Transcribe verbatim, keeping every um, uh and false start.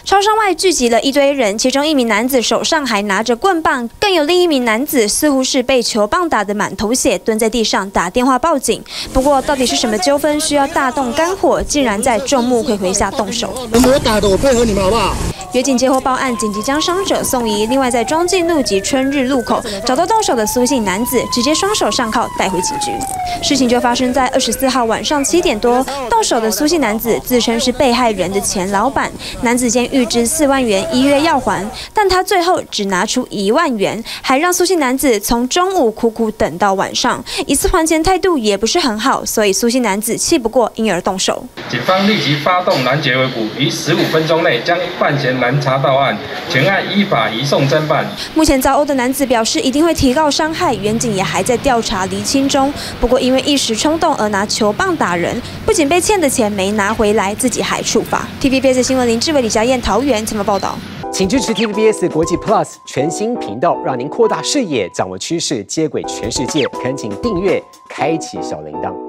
超商外聚集了一堆人，其中一名男子手上还拿着棍棒，更有另一名男子似乎是被球棒打得满头血，蹲在地上打电话报警。不过，到底是什么纠纷需要大动肝火，竟然在众目睽睽下动手？ 我打的，我配合你们好不好？ 约警接获报案，紧急将伤者送医。另外，在庄敬路及春日路口找到动手的苏姓男子，直接双手上铐带回警局。事情就发生在二十四号晚上七点多，动手的苏姓男子自称是被害人的前老板，男子间预支四万元，一月要还，但他最后只拿出一万元，还让苏姓男子从中午苦苦等到晚上，一次还钱态度也不是很好，所以苏姓男子气不过，因而动手。 警方立即发动拦截围捕，于十五分钟内将犯嫌拦查到案，全案依法移送侦办。 目前遭殴的男子表示一定会提告伤害，原警也还在调查厘清中。不过因为一时冲动而拿球棒打人，不仅被欠的钱没拿回来，自己还触法。T V B S 新闻林志伟、李佳燕桃园采访报道。 请支持 T V B S 国际 Plus 全新频道，让您扩大视野，掌握趋势，接轨全世界。恳请订阅，开启小铃铛。